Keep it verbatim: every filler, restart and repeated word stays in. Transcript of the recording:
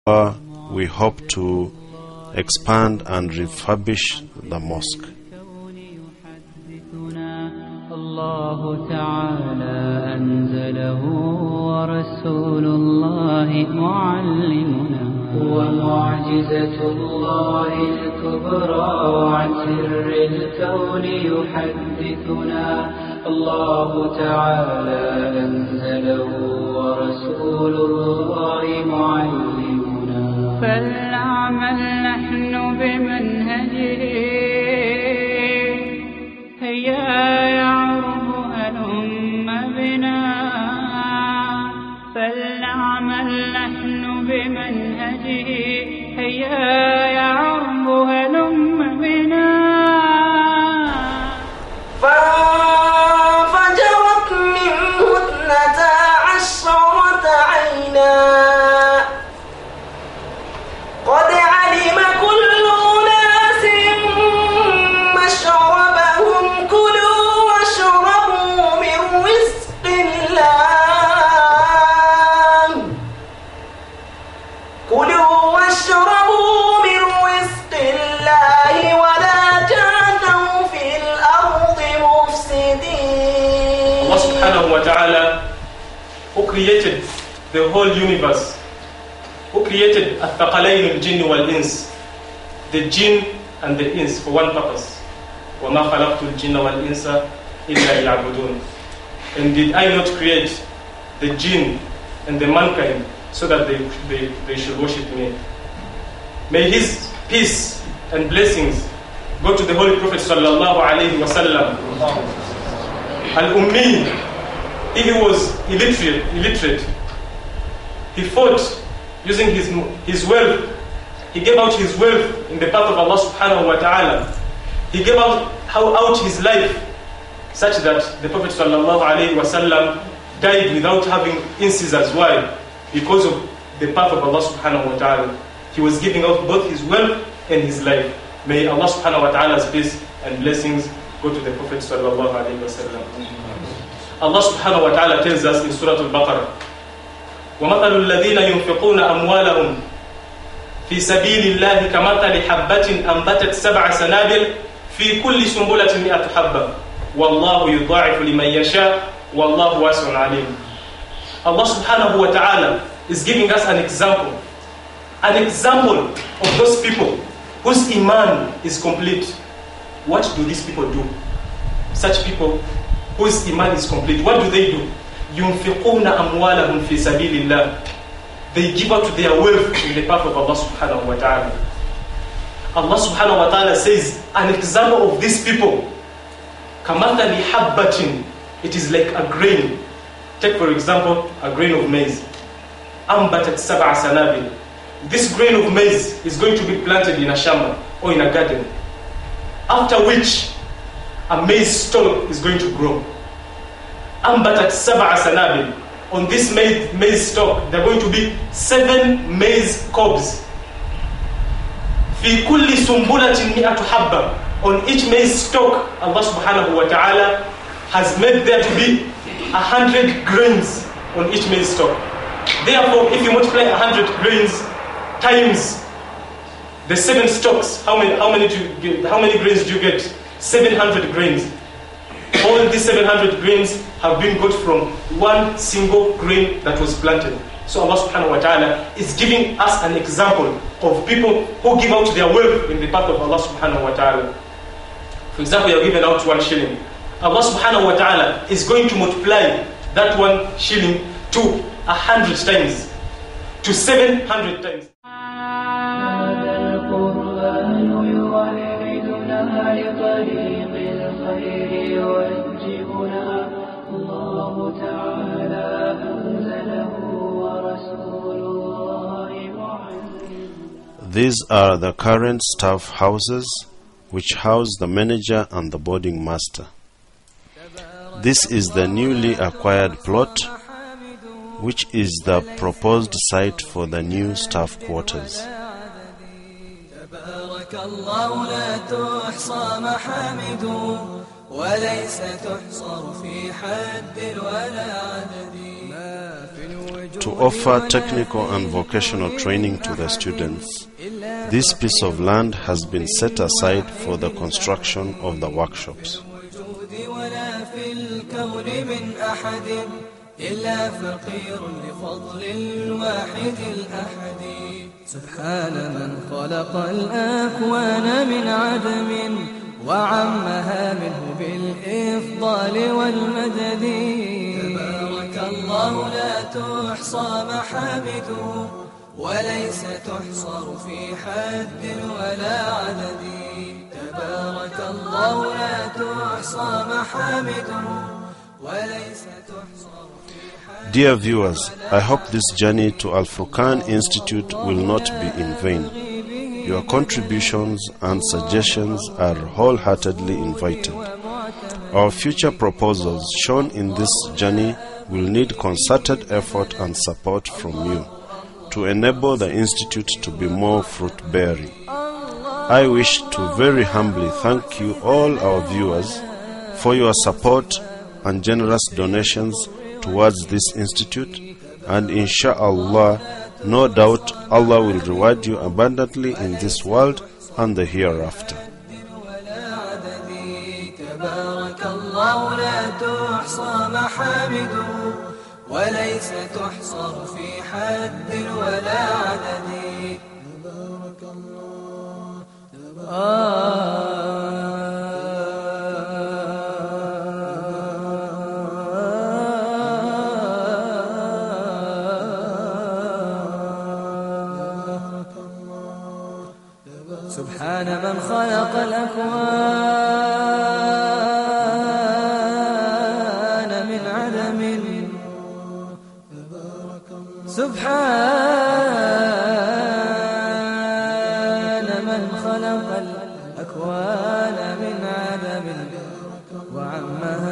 we hope to expand and refurbish the mosque. الله تعالى أنزله ورسول الله معلمنا ومعجزة الله الكبرى وعن سر الكون يحدثنا الله تعالى أنزله ورسول الله معلمنا فلنعمل نحن بمنهجه هيا يعرب هلم بنا فلنعمل نحن بمنهجه هيا يعرب هلم بنا فانفجرت منه اثنتا عشرة عينا قد علم كل أناس مشربهم كلوا واشربوا من رزق الله كلوا واشربوا من رزق الله ولا تعثوا في الأرض مفسدين. Allah subhanahu wa ta'ala, who created the whole universe, who created الثقلين الجن والإنس, the jinn and the ins for one purpose. وَمَا خَلَقْتُ الْجِنَّ وَالْإِنسَ إِلَّا لِيَعْبُدُونَ. And did I not create the jinn and the mankind so that they, they, they should worship me? May his peace and blessings go to the Holy Prophet sallallahu alayhi wa sallam. Al-Ummi, he was illiterate, illiterate. He fought using his, his wealth. He gave out his wealth in the path of Allah subhanahu wa ta'ala. He gave out, how, out his life such that the Prophet sallallahu alayhi wa sallam died without having incisors. Why? Because of the path of Allah subhanahu wa ta'ala. He was giving out both his wealth and his life. May Allah subhanahu wa ta'ala's peace and blessings go to the Prophet sallallahu alayhi wa sallam. Allah subhanahu wa ta'ala tells us in Surah Al-Baqarah, وَمَثَلُ الَّذِينَ يُنْفِقُونَ أَمْوَالَهُمْ في سبيل الله كمثل حبة أنبتت سبع سنابل في كل سنبلة مئة حبة والله يضاعف لمن يشاء والله واسع عليم. Allah subhanahu wa ta'ala is giving us an example, an example of those people whose iman is complete. What do these people do? Such people whose iman is complete, what do they do? ينفقون أموالهم في سبيل الله. They give out their wealth in the path of Allah subhanahu wa ta'ala. Allah subhanahu wa ta'ala says, an example of these people, كَمَثَلِ حَبَّةٍ, it is like a grain. Take for example, a grain of maize. أَنْبَتَتْ سَبْعَ سَنَابِلٍ. This grain of maize is going to be planted in a shamba or in a garden. After which, a maize stalk is going to grow. أَنْبَتَتْ سَبْعَ سَنَابِلٍ. On this maize, maize stalk, there are going to be seven maize cobs. في كل سنبلة مئة حبة. On each maize stalk, Allah subhanahu wa ta'ala has made there to be a hundred grains on each maize stalk. Therefore, if you multiply a hundred grains times the seven stalks, how many, how many, do you get, how many grains do you get? seven hundred grains. All these seven hundred grains have been got from one single grain that was planted. So Allah subhanahu wa ta'ala is giving us an example of people who give out their wealth in the path of Allah subhanahu wa ta'ala. For example, you are given out one shilling. Allah subhanahu wa ta'ala is going to multiply that one shilling to a hundred times, to seven hundred times. لطريق الخير يوجهنا الله تعالى أنزله ورسول الله معلمنا. These are the current staff houses which house the manager and the boarding master. This is the newly acquired plot, which is the proposed site for the new staff quarters. الله لا تحصى محامد وليس تحصر في حد ولا عدد ما في الوجود to offer technical and vocational training to the students. This piece of land has been set aside for the construction of the workshops. ولا في الكون من أحد إلا فقير لفضل الواحد الأحد. سبحان من خلق الأكوان من عدم وعمها منه بالإفضال والمدد. تبارك الله لا تحصى محامده وليس تحصر في حد ولا عدد. تبارك الله لا تحصى محامده وليس تحصر في حد. Dear viewers, I hope this journey to Al Furqan Institute will not be in vain. Your contributions and suggestions are wholeheartedly invited. Our future proposals shown in this journey will need concerted effort and support from you to enable the Institute to be more fruit-bearing. I wish to very humbly thank you all our viewers for your support and generous donations towards this Institute, and inshallah, no doubt Allah will reward you abundantly in this world and the hereafter. تبارك الله لا تحصى محامده وليس تحصر في حد ولا عدد. تبارك الله سبحان من خلق الأكوان من عدم. سبحان من خلق الأكوان من عدم وعمها